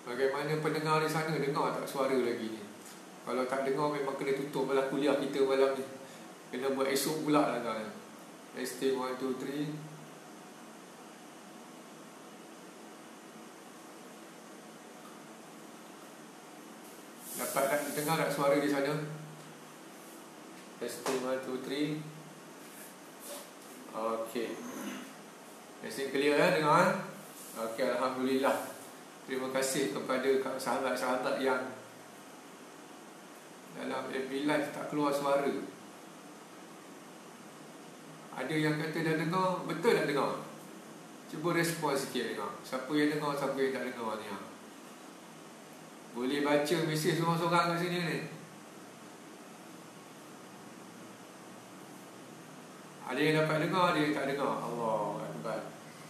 Bagaimana pendengar di sana, dengar tak suara lagi ni? Kalau tak dengar memang kena tutup malam kuliah kita malam ni. Kena buat esok pula lah kan. Testing 1, 2, 3. Dapat tak dengar tak suara di sana? Testing 1, 2, 3. Okey. Testing clear dengar? Okey, Alhamdulillah. Terima kasih kepada sahabat-sahabat yang dalam FB Live tak keluar suara. Ada yang kata dah dengar, betul tak dengar? Cuba respon sikit dengar. Siapa yang dengar, siapa yang tak dengar ni. Boleh baca mesej seorang-seorang kat sini ni. Ada yang dapat dengar, ada yang tak dengar. Allah Akbar.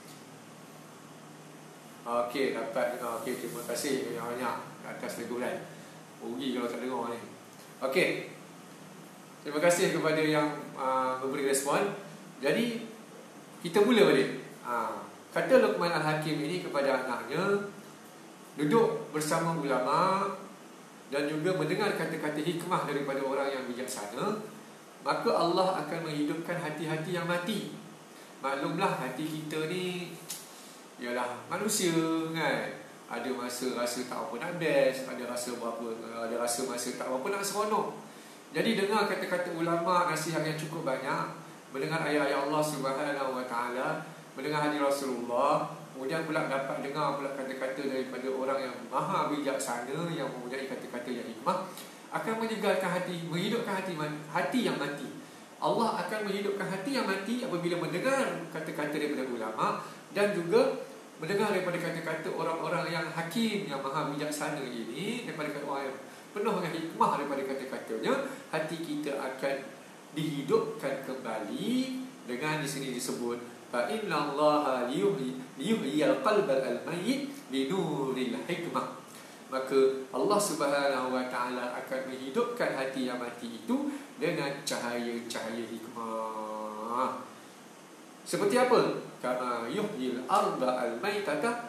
Okey, dapat dengar. Okey, terima kasih banyak-banyak atas teguran. Rugi kalau tak dengar ni. Okey. Terima kasih kepada yang memberi respon. Jadi kita mula balik. Kata Luqman Al-Hakim ini kepada anaknya, duduk bersama ulama dan juga mendengar kata-kata hikmah daripada orang yang bijaksana, maka Allah akan menghidupkan hati-hati yang mati. Maklumlah hati kita ni ialah manusia kan. Ada masa rasa tak apa nak best, ada rasa masa tak apa nak seronok. Jadi dengar kata-kata ulama, nasihat yang cukup banyak, mendengar ayat-ayat Allah Subhanahu Wa Taala, mendengar hadis Rasulullah, kemudian pula dapat dengar pula kata-kata daripada orang yang maha bijaksana, yang mempunyai kata-kata yang hikmah, akan menyegarkan hati, menghidupkan hati yang mati. Allah akan menghidupkan hati yang mati apabila mendengar kata-kata daripada ulama dan juga mendengar daripada kata-kata orang-orang yang hakim, yang maha bijaksana ini, daripada orang yang penuh dengan hikmah daripada kata-katanya, hati kita akan dihidupkan kembali dengan di sini disebut fa innallaha liyuhyil qalbal mayyit binuril hikmah. Maka Allah Subhanahu Wa Taala akan menghidupkan hati yang mati itu dengan cahaya-cahaya hikmah. Seperti apa? Kama yuhyil arda al-maitata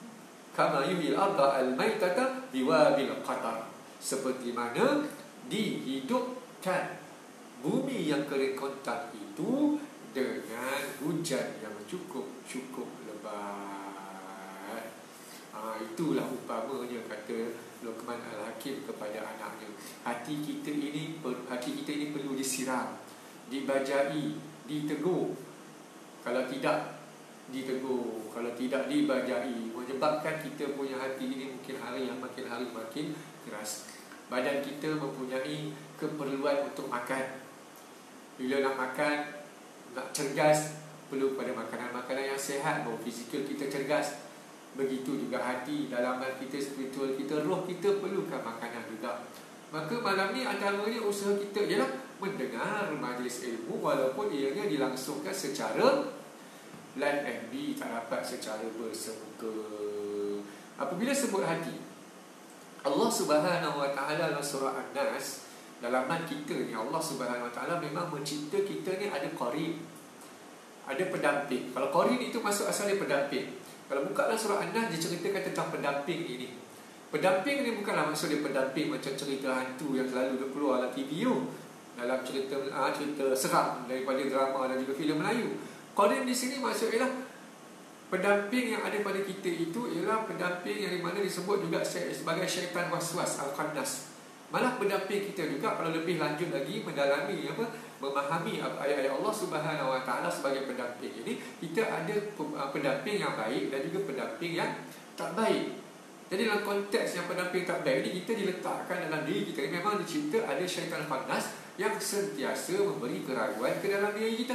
biwabil qatar. Seperti mana dihidupkan bumi yang kering kontak itu dengan hujan yang cukup lebat. Itulah umpamanya kata Luqman Al-Hakim kepada anaknya. Hati kita ini perlu disiram, dibajai, ditegur. Kalau tidak ditegur, kalau tidak dibajai, menyebabkan kita punya hati ini makin hari makin keras. Badan kita mempunyai keperluan untuk makan. Bila nak makan, nak cergas, perlu pada makanan-makanan yang sihat, bahawa fizikal kita cergas. Begitu juga hati, dalaman kita, spiritual kita, roh kita perlukan makanan juga. Maka malam ni antaranya usaha kita ialah mendengar majlis ilmu, walaupun ianya dilangsungkan secara live FB, tak dapat secara bersemuka. Apabila sebut hati, Allah Subhanahu Wa Taala dalam surah An-Nas, dalaman kita ni, Allah Subhanahu Wa Taala memang mencipta kita ni ada qarin, ada pendamping. Kalau qarin itu masuk asalnya pendamping. Kalau buka dalam surah An-Nas, dia ceritakan tentang pendamping ini. Pendamping ni bukanlah maksud dia pendamping macam cerita hantu yang selalu dia keluar dalam TV dalam cerita seram daripada drama dan juga filem Melayu. Qarin di sini maksudnya pendamping yang ada pada kita itu ialah pendamping yang di mana disebut juga sebagai syaitan waswas al-khannas. Malah pendamping kita juga kalau lebih lanjut lagi mendalami memahami ayat-ayat Allah Subhanahu Wa Taala sebagai pendamping ini, kita ada pendamping yang baik dan juga pendamping yang tak baik. Jadi dalam konteks yang pendamping tak baik ini, kita diletakkan dalam diri kita ini memang dicipta ada syaitan khannas yang sentiasa memberi keraguan ke dalam diri kita.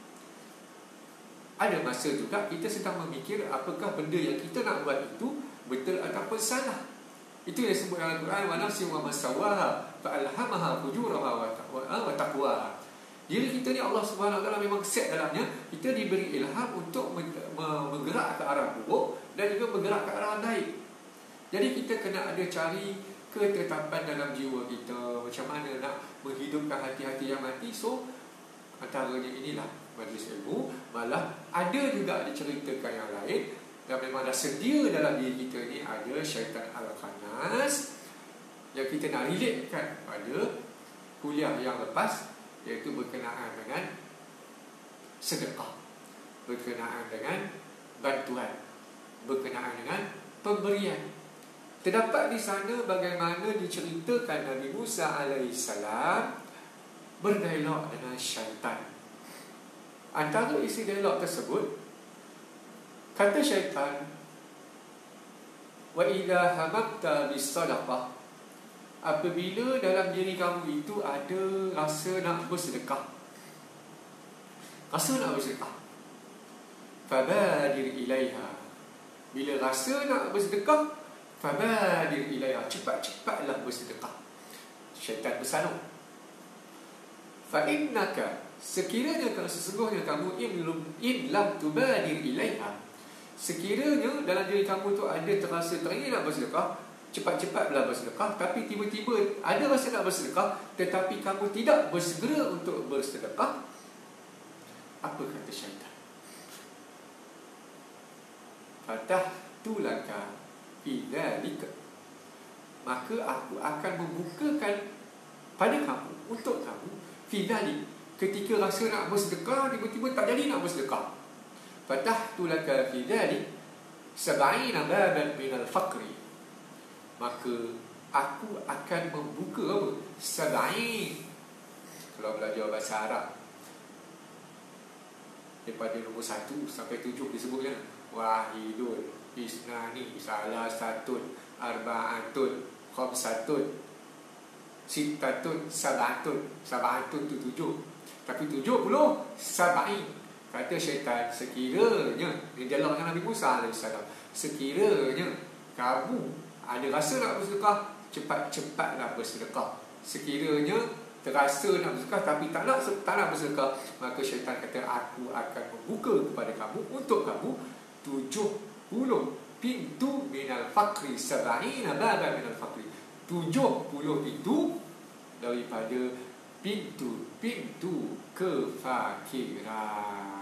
Ada masa juga kita sedang memikir apakah benda yang kita nak buat itu betul ataupun salah. Itu yang disebut dalam Al-Quran, wa nafsin wa masawaha fa alhamaha fujuraha wa taqwaha. Diri kita ni Allah Subhanahu Wa Taala memang set dalamnya, kita diberi ilham untuk bergerak ke arah buruk dan juga bergerak ke arah baik. Jadi kita kena ada cari ketetapan dalam jiwa kita, macam mana nak menghidupkan hati-hati yang mati. So antaranya inilah majlis ilmu. Malah ada juga diceritakan yang lain, Dan memang dah sedia dalam diri kita ni ada syaitan al-khannas yang kita nak relatekan pada kuliah yang lepas, iaitu berkenaan dengan sedekah, berkenaan dengan bantuan, berkenaan dengan pemberian. Terdapat di sana bagaimana diceritakan Nabi Musa alaihissalam berdialog dengan syaitan. Antara isi dialog tersebut, kata syaitan, wa idza hamamta bis-sadaqah, apabila dalam diri kamu itu ada rasa nak bersedekah, fabadir ilaiha, bila rasa nak bersedekah, fabadir ilaiha, cepat-cepatlah bersedekah. Syaitan bersalung, fa innaka, sekiranya sesungguhnya kamu in lam tubadir ilaiha, sekiranya dalam diri kamu tu ada terasa teringin nak bersedekah, cepat-cepatlah bersedekah. Tapi tiba-tiba ada rasa nak bersedekah, tetapi kamu tidak bersegera untuk bersedekah, apa kata syaitan? Fatahtu laka fi dzalika, maka aku akan membukakan pada kamu, untuk kamu, fi dzalik, ketika rasa nak bersedekah tiba-tiba tak jadi nak bersedekah. Fatahtu laka fi dzalik 70 baban min al-faqri, maka aku akan membuka apa? 70. Kalau belajar bahasa Arab, daripada nombor 1 sampai 7 disebutkan wahidun, isnani, salasatun, arba'atun, khamsatun, sittatun, sab'atun tu 7. Tapi 70, 70. Kata syaitan, sekiranya, dia dialog dengan Nabi Musa alaihissalam, sekiranya kamu ada rasa nak bersedekah, cepat-cepatlah bersedekah. Sekiranya terasa nak bersedekah tapi tak nak bersedekah, maka syaitan kata, aku akan membuka kepada kamu, untuk kamu, 70 pintu minal faqri, 70 baban minal faqri, 70 pintu daripada pintu kefakiran.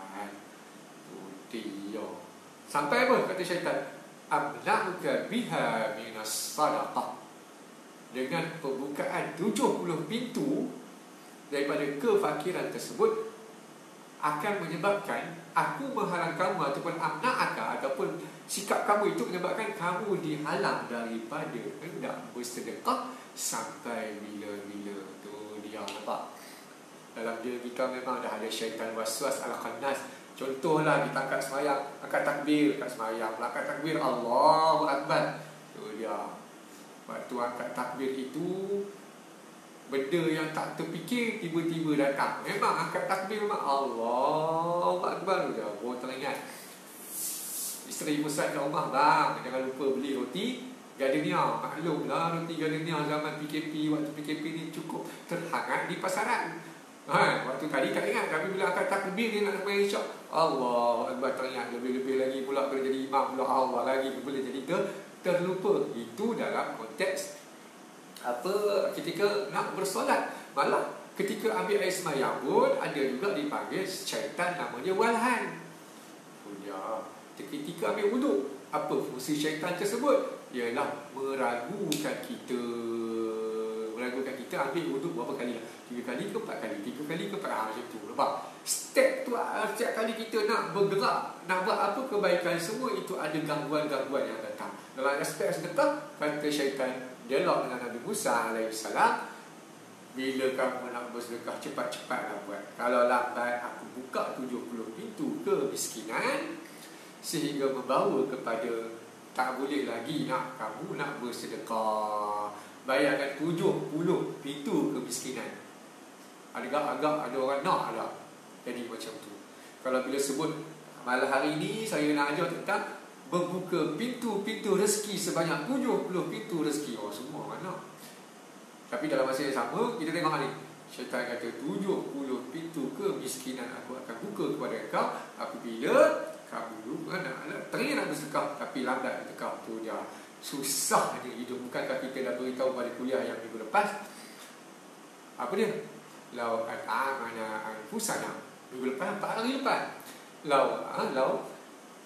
Dia sampai apa kata syaitan? Amna'uka biha minas sadaqah, dengan pembukaan 70 pintu daripada kefakiran tersebut akan menyebabkan aku menghalang kamu, ataupun amna'aka, ataupun sikap kamu itu menyebabkan kamu dihalang daripada hendak bersedekah sampai bila-bila. Tu dia, nampak? Dalam diri kita memang dah ada syaitan waswas al-khannas. Contohlah kita angkat semayang, angkat takbir kat semayang, angkat takbir Allahu Akbar. Tu dia, waktu angkat takbir itu benda yang tak terfikir tiba-tiba datang. Memang angkat takbir memang Allahu Akbar je. Baru teringat isteri pesan kat rumah, bang jangan lupa beli roti gardenia. Maklumlah roti gardenia zaman PKP, waktu PKP ni cukup terhangat di pasaran. Waktu tadi tak ingat, tapi bila angkat takbir dia nak sampai isyak, Allahu Akbar, teringat. Lebih-lebih lagi pula bila jadi imam pula Allah lagi, boleh jadi terlupa. Itu dalam konteks apa, ketika nak bersolat. Malah ketika ambil air semayang pun ada juga dipanggil syaitan, namanya walhan. Ketika ambil wuduk, apa fungsi syaitan tersebut? Ialah meragukan kita ambil wuduk berapa kali lah, 3 kali ke 4 kali, 3 kali ke 4 macam tu. Nampak? Step tu, setiap kali kita nak bergerak, nak buat apa kebaikan, semua itu ada gangguan-gangguan yang datang. Dalam aspek sedekah, kata syaitan, dialog dengan Nabi Musa alaihissalam, bila kamu nak bersedekah, cepat-cepatlah buat. Kalau lambat, aku buka 70 pintu kemiskinan, sehingga membawa kepada tak boleh lagi kamu nak bersedekah. Bayangkan 70 pintu kemiskinan. Agak-agak ada orang nak ada jadi macam tu. Kalau bila sebut malam hari ini saya nak ajar tentang membuka pintu-pintu rezeki sebanyak 70 pintu rezeki. Oh, semua mana? Tapi dalam masa yang sama kita tengok ni, syaitan kata 70 pintu kemiskinan aku akan buka kepada kau apabila kamu teringin nak bersedekah tapi lambat bersedekah. Tu dia susahnya hidup. Bukankah kita dah beritahu pada kuliah yang minggu lepas, apa dia? Lau an'amana anfusana, minggu lepas, 4 hari lepas. Lau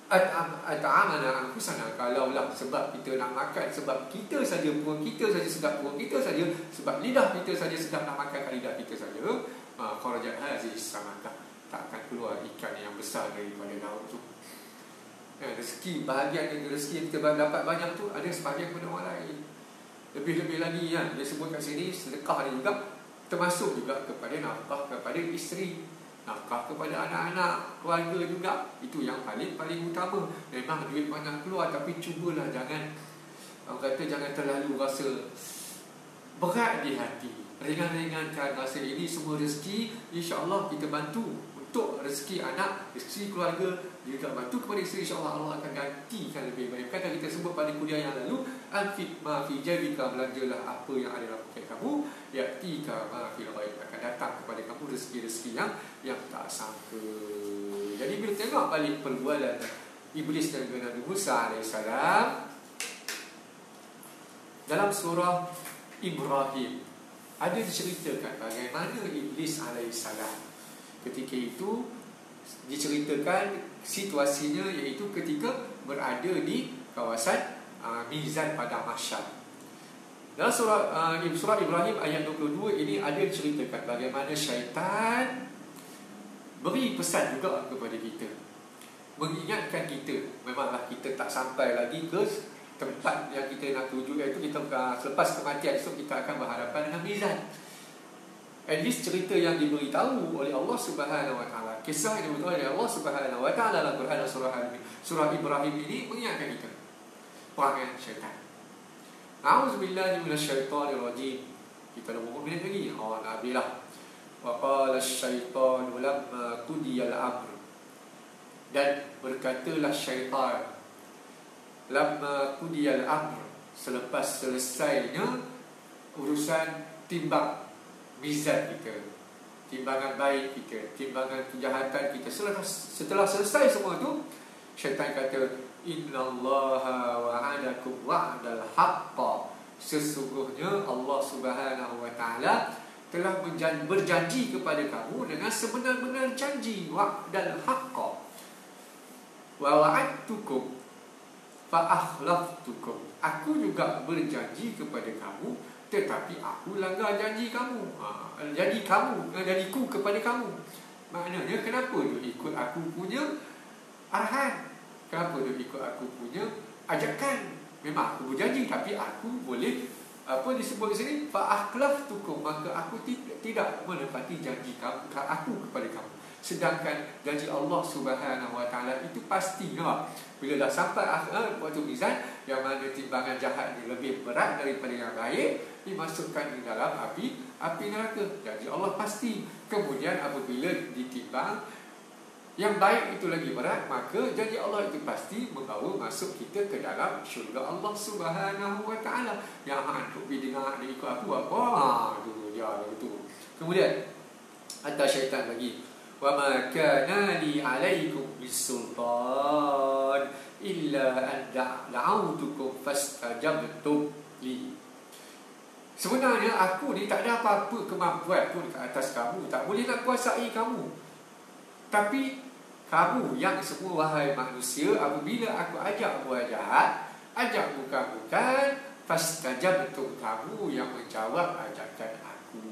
at'amana anfusana, kalaulah sebab kita nak makan, sebab kita saja, perut kita saja sedap perut kita saja, sebab lidah kita saja sedap nak makan kat lidah kita saja, kharajat hazihi samakah, tak akan keluar ikan yang besar daripada laut tu. Rezeki, bahagian rezeki yang kita dapat banyak tu ada sebahagian kepada orang lain. Lebih-lebih lagi kan, dia sebut kat sini sedekah dia juga termasuk juga kepada nafkah kepada isteri, nafkah kepada anak-anak, keluarga juga. Itu yang paling utama. Memang duit banyak keluar, tapi cubalah jangan, orang kata jangan terlalu rasa berat di hati. Ringan-ringankan rasa ini semua rezeki, insya-Allah kita bantu untuk rezeki anak, rezeki keluarga, juga bantu kepada isteri, insya-Allah Allah akan gantikan lebih baik. Kata kita sebut pada kuliah yang lalu, anfiq ma fi jabika, belanjalah apa yang ada dalam poket kamu, yatika ma fil ghaib, akan datang kepada kamu rezeki-rezeki yang tak sangka. Jadi bila tengok balik perbualan iblis dan Nabi Musa alaihissalam dalam surah Ibrahim, ada diceritakan bagaimana iblis alaihissalam ketika itu diceritakan situasinya, iaitu ketika berada di kawasan Mizan pada Mahsyar. Dalam surah Ibrahim ayat 22 ini ada diceritakan bagaimana syaitan beri pesan juga kepada kita, mengingatkan kita. Memanglah kita tak sampai lagi ke tempat yang kita nak tuju, iaitu kita selepas kematian esok kita akan berhadapan dengan Mizan. At least cerita yang diberitahu oleh Allah Subhanahu Wa Taala, kisah yang diberitahu oleh Allah Subhanahu Wa Taala dalam Quran surah Ibrahim ini mengingatkan kita perangai syaitan. A'udzubillahi minasyaitonir rajim. Kita dah berapa minit lagi? Nabilah. Wa qala asy-syaitanu lamma qudiyal amr. Dan berkatalah syaitan lamma qudiyal amr, selepas selesainya urusan timbang mizan kita, timbangan baik kita, timbangan kejahatan kita, setelah selesai semua tu, syaitan kata, innallaha wa'adakum wa'dal haqqa, sesungguhnya Allah Subhanahu Wa Taala telah berjanji kepada kamu dengan sebenar-benar janji, wa'dal haqqa wa wa'adtukum fa akhlaftukum, aku juga berjanji kepada kamu tetapi aku langgar janji kamu. Janjiku kepada kamu. Maknanya kenapa dia ikut aku punya arahan? Kenapa dia ikut aku punya ajakan? Memang aku berjanji, tapi aku boleh disebut di sini fa akhlaftukum, maka aku tidak menepati janji aku kepada kamu. Sedangkan janji Allah Subhanahu Wa Taala itu pasti, nampak? Bila dah sampai waktu mizan, yang mana timbangan jahat ni lebih berat daripada yang baik, dimasukkan di dalam api neraka. Janji Allah pasti. Kemudian apabila ditimbang yang baik itu lagi berat, maka janji Allah itu pasti membawa masuk kita ke dalam syurga Allah Subhanahu Wa Taala. Yang untuk dengar dia ikut aku apa? Itu dia itu. Kemudian kata syaitan lagi, wa ma kana li alaikum bisultan illa an da'autukum fastajabtum li. Sebenarnya aku ni tak ada apa-apa kemampuan pun ke atas kamu, tak boleh nak kuasai kamu. Tapi kamu yang semua wahai manusia, apabila aku ajak buat jahat, ajak bukan-bukan, fastajabtum, kamu yang menjawab ajakan aku.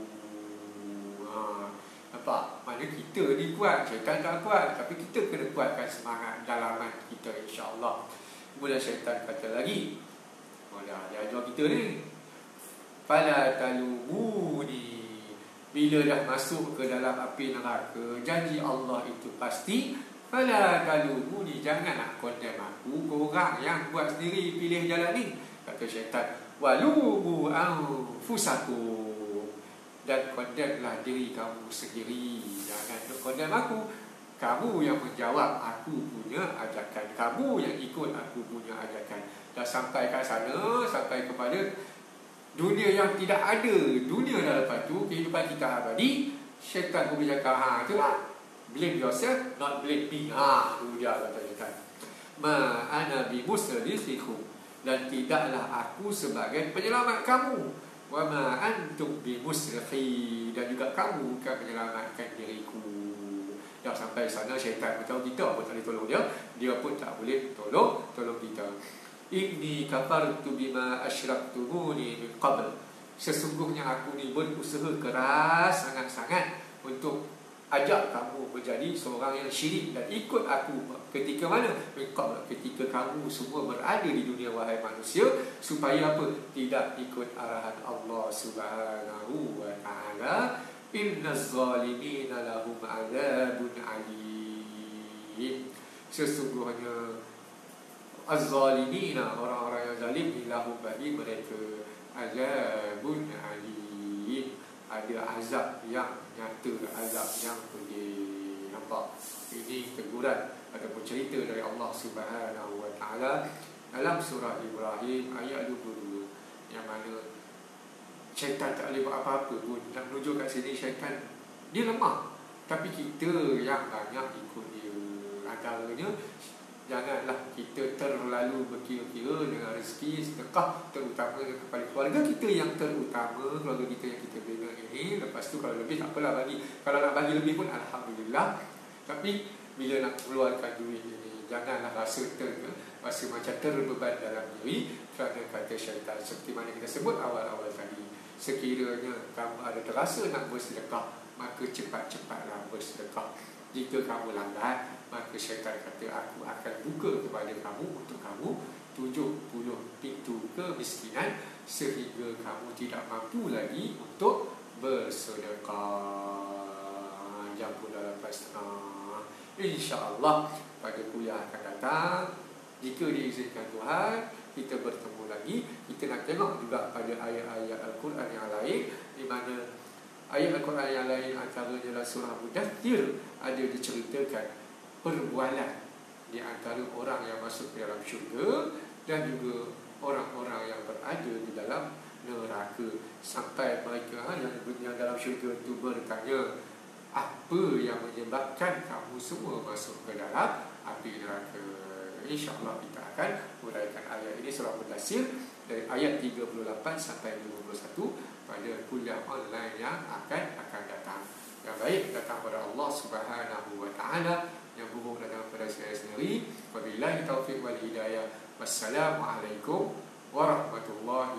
Nampak? Mana kita ni kuat, syaitan tak kuat, tapi kita kena kuatkan semangat dalaman kita, insya-Allah. Kemudian syaitan kata lagi, dia ajar kita ni, fala talumuni, bila dah masuk ke dalam api neraka, janji Allah itu pasti, fala talumuni, jangan nak condemn aku, korang yang buat sendiri pilih jalan ni. Kata syaitan, walubu anfusakum, dan condemnlah diri kamu sendiri, jangan condemn aku. Kamu yang menjawab aku punya ajakan, kamu yang ikut aku punya ajakan. Dah sampai kat sana, sampai kepada dunia yang tidak ada, dunia dah lepas tu, kehidupan kita abadi. Syaitan pun bercakap, itulah, blame yourself, not blame me. Itu dia kata syaitan. Ma ana bimusrifikum, dan tidaklah aku sebagai penyelamat kamu. Wa ma antum bimusrikhi, dan juga kamu bukan menyelamatkan diriku. Dah sampai sana syaitan pun tahu kita pun tak boleh tolong dia, dia pun tak boleh tolong kita. Inni kafartu bima asyraktumuni min qabl. Sesungguhnya aku ni berusaha keras sangat-sangat untuk ajak kamu menjadi seorang yang syirik dan ikut aku. Ketika mana? Ketika kamu semua berada di dunia, wahai manusia, supaya apa? Tidak ikut arahan Allah Subhanahu wa ta'ala. Innaz zalimina lahum adzabun alim. Sesungguhnya az-zalimina, orang-orang yang zalim, lahum, bagi mereka, adzabun alim, ada azab yang nyata, azab yang pedih. Nampak? Ini teguran ataupun cerita dari Allah Subhanahu wa ta'ala dalam surah Ibrahim ayat 22, yang mana syaitan tak boleh buat apa-apa pun. Nak menuju kat sini, syaitan dia lemah, tapi kita yang banyak ikut dia. Antaranya, janganlah kita terlalu berkira-kira dengan rezeki sedekah, terutama kepada keluarga kita yang terutama, keluarga kita yang kita bina ini. Lepas tu kalau lebih tak apalah bagi. Kalau nak bagi lebih pun alhamdulillah. Tapi bila nak keluarkan duit ini, janganlah rasa macam terbeban dalam diri, kerana kata syaitan seperti mana kita sebut awal-awal tadi. Sekiranya kamu ada terasa nak bersedekah, maka cepat-cepatlah bersedekah. Jika kamu lambat, maka syaitan kata, aku akan buka kepada kamu, untuk kamu 70 pintu kemiskinan, sehingga kamu tidak mampu lagi untuk bersedekah. Jam pun dah 8.30. InsyaAllah pada kuliah akan datang, jika diizinkan Tuhan, kita bertemu lagi. Kita nak tengok juga pada ayat-ayat Al-Quran yang lain, di mana ayat Al-Quran yang lain antaranya dalam surah Mudaththir ada diceritakan perbualan di antara orang yang masuk ke dalam syurga dan juga orang-orang yang berada di dalam neraka, sampai mereka yang dalam syurga itu bertanya, apa yang menyebabkan kamu semua masuk ke dalam api neraka? InsyaAllah kita akan uraikan ayat ini, surah Mudaththir, dari ayat 38 sampai 51 pada kuliah online yang akan datang. Yang baik datang pada Allah Subhanahu wa ta'ala, yang buruk datang pada saya sendiri. Wabillahi taufiq wal hidayah. Wassalamualaikum warahmatullahi